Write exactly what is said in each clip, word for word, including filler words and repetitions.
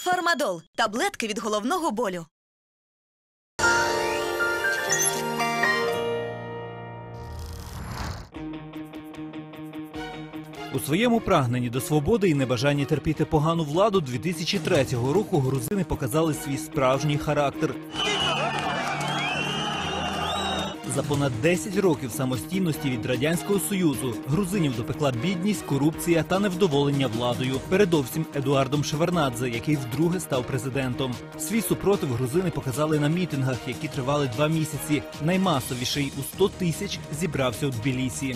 Фармадол – таблетки від головного болю. У своєму прагненні до свободи і небажанні терпіти погану владу дві тисячі третього року грузини показали свій справжній характер. За понад десять років самостійності від Радянського Союзу грузинів допекла бідність, корупція та невдоволення владою. Передовсім Едуардом Шеварднадзе, який вдруге став президентом. Свій супротив грузини показали на мітингах, які тривали два місяці. Наймасовіший у сто тисяч зібрався у Тбілісі.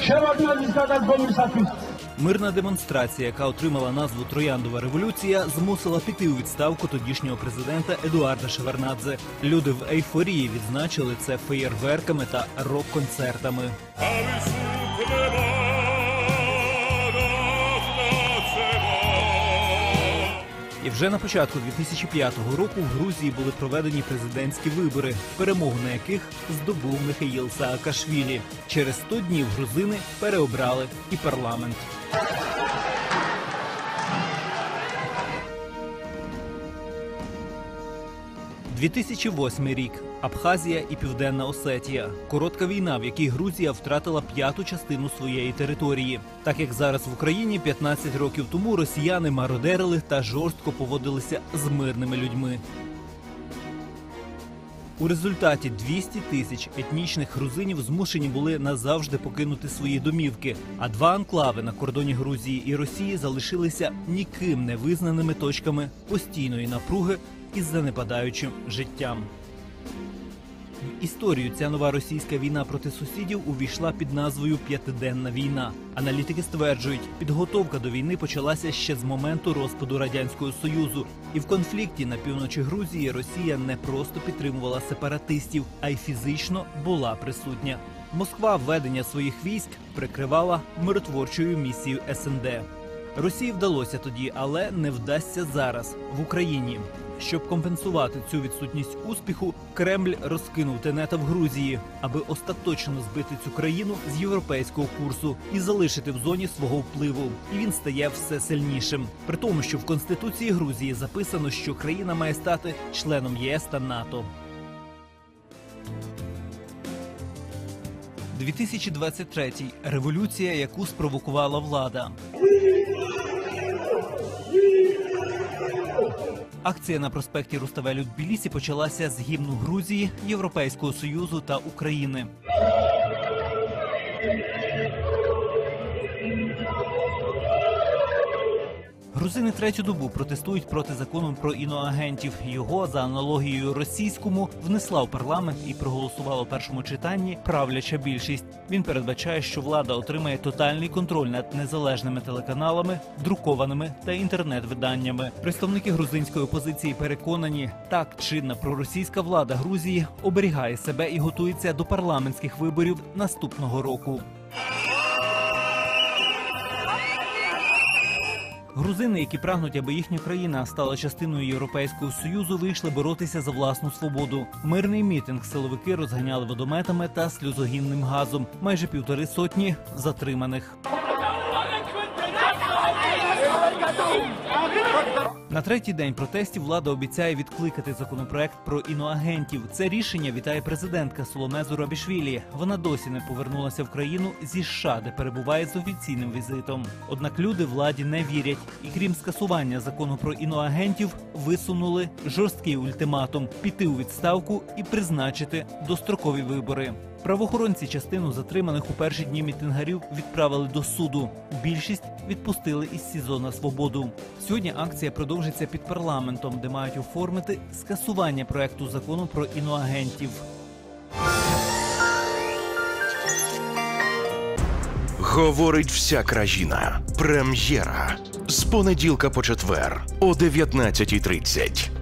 Мирна демонстрація, яка отримала назву «Трояндова революція», змусила піти у відставку тодішнього президента Едуарда Шеварднадзе. Люди в ейфорії відзначили це феєрверками та рок-концертами. І вже на початку дві тисячі п'ятого року в Грузії були проведені президентські вибори, перемогу на яких здобув Михаїл Саакашвілі. Через сто днів грузини переобрали і парламент. дві тисячі восьмий рік. Абхазія і Південна Осетія. Коротка війна, в якій Грузія втратила п'яту частину своєї території. Так як зараз в Україні, п'ятнадцять років тому росіяни мародерили та жорстко поводилися з мирними людьми. У результаті двісті тисяч етнічних грузинів змушені були назавжди покинути свої домівки, а два анклави на кордоні Грузії і Росії залишилися ніким не визнаними точками постійної напруги із занепадаючим життям. В історію ця нова російська війна проти сусідів увійшла під назвою «П'ятиденна війна». Аналітики стверджують, підготовка до війни почалася ще з моменту розпаду Радянського Союзу. І в конфлікті на півночі Грузії Росія не просто підтримувала сепаратистів, а й фізично була присутня. Москва введення своїх військ прикривала миротворчою місією ес ен де. Росії вдалося тоді, але не вдасться зараз, в Україні. Щоб компенсувати цю відсутність успіху, Кремль розкинув тенета в Грузії, аби остаточно збити цю країну з європейського курсу і залишити в зоні свого впливу. І він стає все сильнішим. При тому, що в Конституції Грузії записано, що країна має стати членом є ес та НАТО. дві тисячі двадцять третій. Революція, яку спровокувала влада. Акція на проспекті Руставель у Тбілісі почалася з гімну Грузії, Європейського Союзу та України. Грузини третю добу протестують проти закону про іноагентів. Його, за аналогією російському, внесла в парламент і проголосувала у першому читанні правляча більшість. Він передбачає, що влада отримає тотальний контроль над незалежними телеканалами, друкованими та інтернет-виданнями. Представники грузинської опозиції переконані, так чинна проросійська влада Грузії оберігає себе і готується до парламентських виборів наступного року. Грузини, які прагнуть, аби їхня країна стала частиною Європейського Союзу, вийшли боротися за власну свободу. Мирний мітинг силовики розганяли водометами та сльозогінним газом. Майже півтори сотні затриманих. На третій день протестів влада обіцяє відкликати законопроект про іноагентів. Це рішення вітає президентка Соломе Зурабішвілі. Вона досі не повернулася в країну зі США, де перебуває з офіційним візитом. Однак люди владі не вірять. І крім скасування закону про іноагентів, висунули жорсткий ультиматум – піти у відставку і призначити дострокові вибори. Правоохоронці частину затриманих у перші дні мітингарів відправили до суду. Більшість відпустили із СІЗО на свободу. Сьогодні акція продовжиться під парламентом, де мають оформити скасування проекту закону про іноагентів. Говорить вся країна. Прем'єра. З понеділка по четвер о дев'ятнадцятій тридцять.